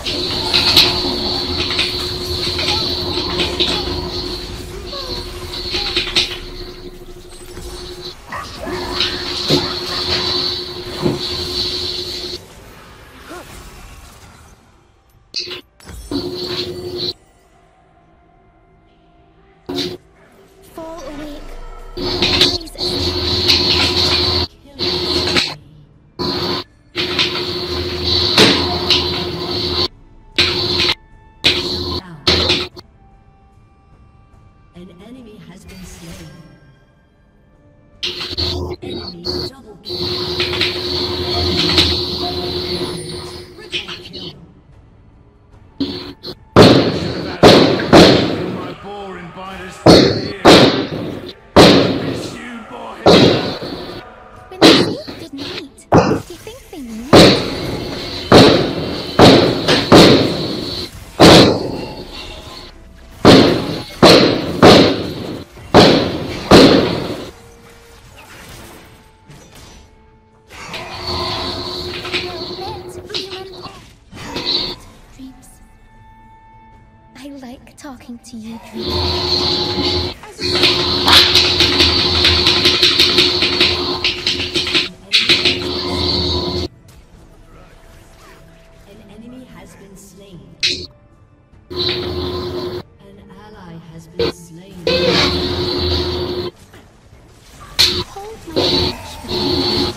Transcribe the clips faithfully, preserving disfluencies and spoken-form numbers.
Fall awake. Rise again. An enemy has been slain. Enemy double kill. Triple kill. My boring binders here. Miss you, boy. When they say good night, do you think they mean it? Dreams. I like talking to you, Dreams. An enemy has been slain. An ally has been slain. Hold my watch for me.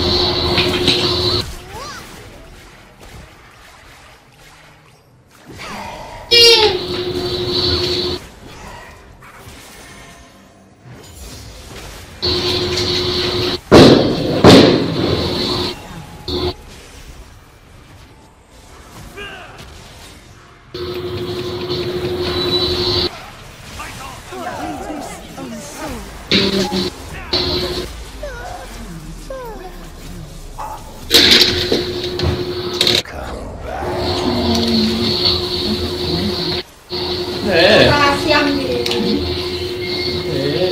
Thế. Ta xem thì Thế.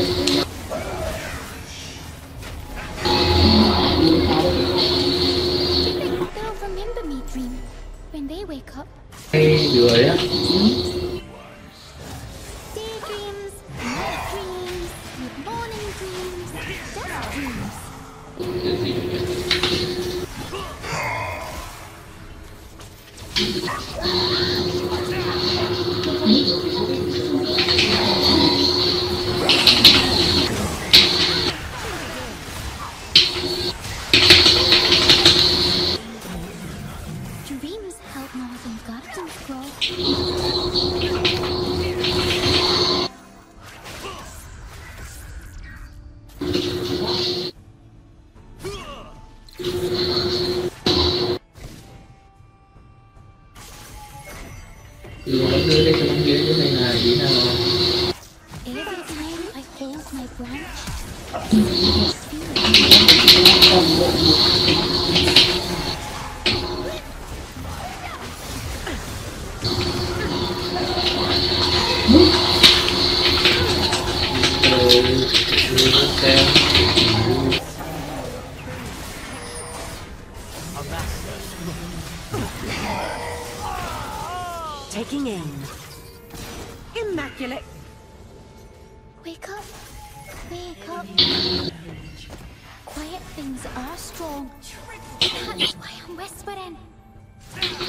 They'll remember me, Dream, when they wake up. Hay lười á. Daydreams, night dreams, mid-morning dreams, just dreams. Dreams help northern gardens grow. Thì nó đưa đây cho con biến cái này là ý nào. Every time I hold my branch, Rồi đưa xem. Taking aim. Immaculate. wake up, wake up. Quiet things are strong. That's why I'm whispering.